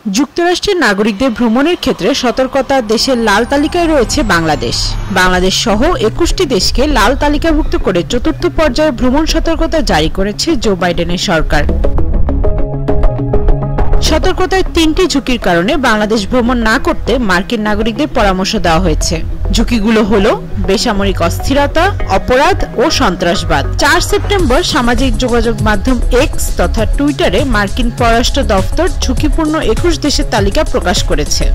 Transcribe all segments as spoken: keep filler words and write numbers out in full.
যুক্তরাষ্ট্রের নাগরিকদের ভ্রমণের ক্ষেত্রে সতর্কতা দেশের লাল তালিকায় রয়েছে বাংলাদেশ। বাংলাদেশ সহ একুশটি দেশকে লাল তালিকাভুক্ত করে চতুর্থ পর্যায়ে ভ্রমণ সতর্কতা জারি করেছে জো বাইডেনের সরকার। সতর্কতায় তিনটি ঝুঁকির কারণে বাংলাদেশ ভ্রমণ না করতে মার্কিন নাগরিকদের পরামর্শ দেওয়া হয়েছে। ঝুঁকিগুলো হলো বেসামরিক অস্থিরতা, অপরাধ ও সন্ত্রাসবাদ। চার সেপ্টেম্বর সামাজিক যোগাযোগ মাধ্যম এক্স তথা টুইটারে মার্কিন পররাষ্ট্র দপ্তর ঝুঁকিপূর্ণ একুশ দেশের তালিকা প্রকাশ করেছে।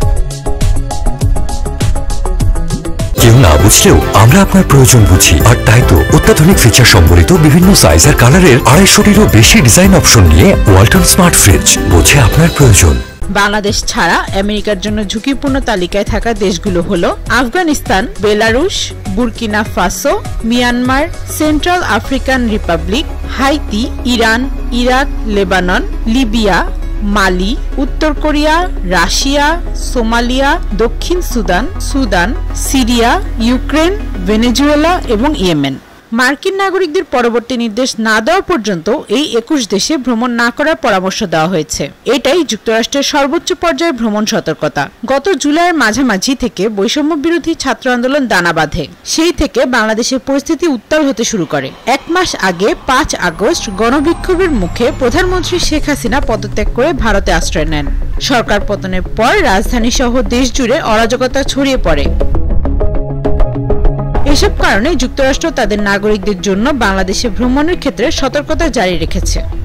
কেউ না বুঝলেও আমরা আপনার প্রয়োজন বুঝি, আর তাই তো অত্যাধুনিক ফিচার সম্বলিত বিভিন্ন সাইজ আর কালারের আড়াইশোটিরও বেশি ডিজাইন অপশন নিয়ে ওয়ালটন স্মার্ট ফ্রিজ বোঝে আপনার প্রয়োজন। বাংলাদেশ ছাড়া আমেরিকার জন্য ঝুঁকিপূর্ণ তালিকায় থাকা দেশগুলো হলো Afghanistan, Belarus, Burkina Faso, Myanmar, Central African Republic, Haiti, Iran, Iraq, Lebanon, Libya, Mali, উত্তর কোরিয়া, রাশিয়া, সোমালিয়া, দক্ষিণ Sudan, Sudan, Syria, Ukraine, Venezuela এবং ইয়েমেন। মার্কিন নাগরিকদের পরবর্তী নির্দেশ না দেওয়া পর্যন্ত এই একুশ দেশে ভ্রমণ না করার পরামর্শ দেওয়া হয়েছে। এটাই যুক্তরাষ্ট্রের সর্বোচ্চ পর্যায়ের ভ্রমণ সতর্কতা। গত জুলাইয়ের মাঝামাঝি থেকে বৈষম্য বিরোধী ছাত্র আন্দোলন দানা বাঁধে। সেই থেকে বাংলাদেশের পরিস্থিতি উত্তাল হতে শুরু করে। এক মাস আগে পাঁচ আগস্ট গণবিক্ষোভের মুখে প্রধানমন্ত্রী শেখ হাসিনা পদত্যাগ করে ভারতে আশ্রয় নেন। সরকার পতনের পর রাজধানী সহ দেশ জুড়ে অরাজকতা ছড়িয়ে পড়ে। এসব কারণে যুক্তরাষ্ট্র তাদের নাগরিকদের জন্য বাংলাদেশে ভ্রমণের ক্ষেত্রে সতর্কতা জারি রেখেছে।